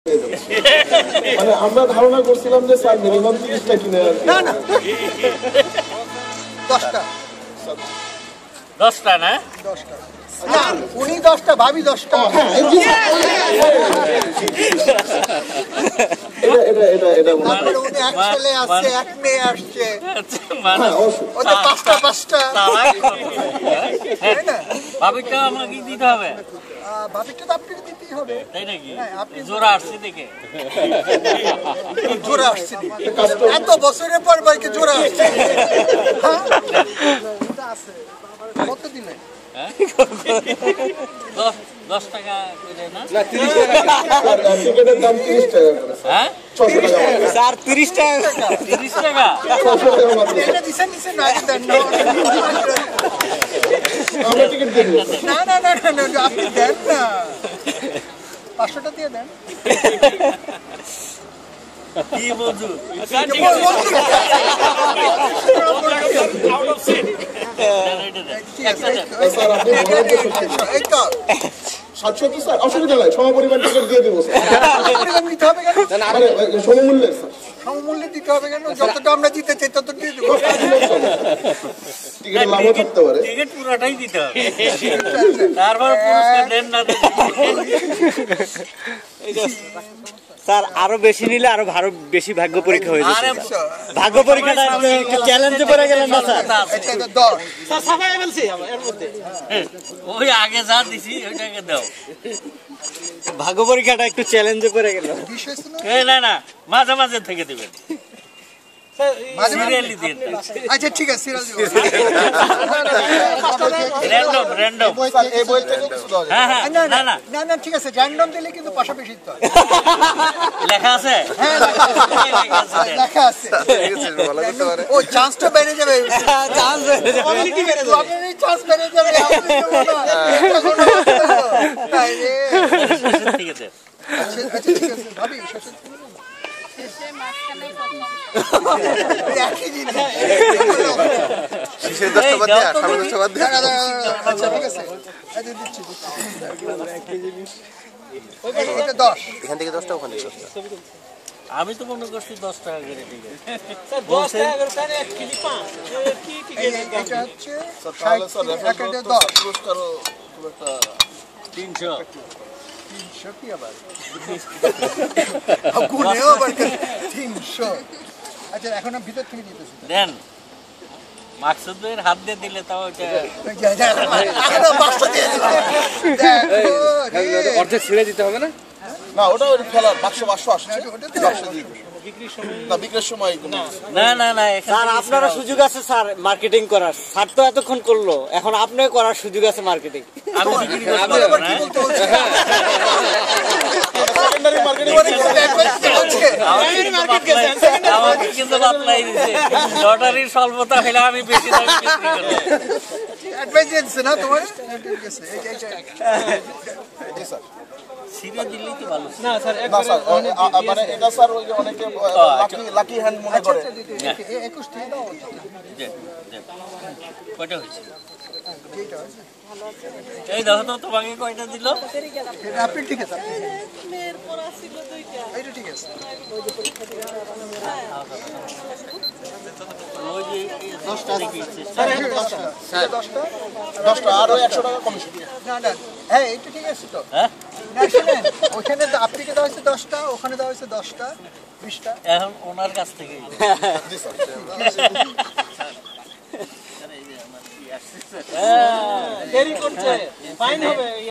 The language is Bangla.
মানে আমরা ধারণা করছিলাম যে স্যার মিনিমাম 30টা কিনে না না 10টা 10টা না 10টা না উনি 10টা ভাবি 10টা এটা উনি এক ছেলে আসছে এক মেয়ে আসছে মানে ওটা পাঁচটা ভাবিটা আমাকে দিতে হবে ভাবিটা তো আপনাকে দিতেই হবে তাই নাকি আপনি জোড়া আসছে দেখে জোড়া আসছে এত বছরের পর ভাইকে জোড়া আসছে কত দিলে 10 টাকা করে না 30 টাকা টিকেটের দাম 30 টাকা করে হ্যাঁ 600 টাকা স্যার 30 টাকা 30 টাকা 600 টাকা মাত্র এটা দিছেন না দেন আমরা টিকেট দিয়ে দেব না আপনি দেন না 500টা দিয়ে দেন কি বলছো আউট অফ সিট স্যার আপনি এই তো 700 তো স্যার অসুবিধা নাই সমপরিমাণ টিকেট দিয়ে দেব স্যার দিতে হবে কেন সমমূল্যে স্যার সমমূল্যে দিতে হবে কেন যতটা আমরা দিতে চাই তত দিয়ে দেবো টিকেটের লাভও থাকতে পারে টিকিট পুরোটাই দিতে হবে তারপর পুরস্কার দেন না স্যার আরো বেশি নিলে আরো বেশি ভাগ্য পরীক্ষা হয়ে যাবে ভাগ্য পরীক্ষাটা একটু চ্যালেঞ্জে পড়ে গেলেন না স্যার স্যার সবাই বলছি এর মধ্যে ওই আগে যা দিছি ওইটাকে দাও ভাগ্য পরীক্ষাটা একটু চ্যালেঞ্জে পড়ে গেল না মাঝে মাঝে থেকে দিবেন সিরিয়ালি দিন আচ্ছা ঠিক আছে সিরিয়াল দিব র্যান্ডম এই বই থেকে কিছু দাও হ্যাঁ না ঠিক আছে র্যান্ডম দিলে কিন্তু পাশাপাশি দিতে হয় লেখা আছে হ্যাঁ লেখা আছে ও চান্সটা বেড়ে যাবে চান্স বেড়ে যাবে কমিউনিটি বেড়ে যাবে আপনারই চান্স বেড়ে যাবে ঠিক আছে আচ্ছা ঠিক আছে ভাবি শেষে একই জিনিস শেষের 10টা বাদ দেয়া সামনে 10টা বাদ দেয়া আচ্ছা ঠিক আছে আচ্ছা দিচ্ছি একই জিনিস ওইটা 10 এখান থেকে 10টা ওখান থেকে 10টা আমি তো মনে করছি 10 টাকা করে ঠিক আছে স্যার 10 টাকা করে তাহলে 1 কেজি পান কি টিকেট এটা হচ্ছে 10 পুরস্কারও খুব একটা 300 কি আবার গুনেও আবার 300 আচ্ছা এখন আমি ভিতর থেকে দিতেছি দেন মাকসুদ ভাইয়ের হাত দিয়ে দিলে তাও এটা অর্ধেক ছেড়ে দিতে হবে না না ওটা ওই ফেলার বাক্স আসছে বাক্স দিয়ে না বিক্রির সময় না স্যার আপনারও সুযোগ আছে স্যার মার্কেটিং করার স্যার তো এতক্ষণ করলো এখন আপনিও করার সুযোগ আছে মার্কেটিং আমি বিক্রি করব না সেকেন্ডারি মার্কেটিং আমাকে কিন্তু বাতলাই দিছে লটারির স্বল্পতা হলে আমি বেশি দামে বিক্রি করব অ্যাডভাইস দিয়েছে না তোমার ঠিক আছে জি স্যার সিরিয়া দিলেই তো ভালো না স্যার মানে এটা স্যার ওই অনেকে লাকি হ্যান্ড মনে করে 21 টাকা দাও কয়টা হয়েছে এই দেখো তো তোমাকে কয়টা দিল আপনি ঠিক আছে এইটা ঠিক আছে ওই যে 10টা দেখি স্যার 10টা আর 100 টাকা কমিশন না হ্যাঁ এইটা ঠিক আছে তো হ্যাঁ শুনেন ওখানে আপনাকে দেওয়া হয়েছে 10টা ওখানে দেওয়া হয়েছে 10টা 20টা এখন ওনার কাছ থেকে জি স্যার দেরি করছে ফাইন হবে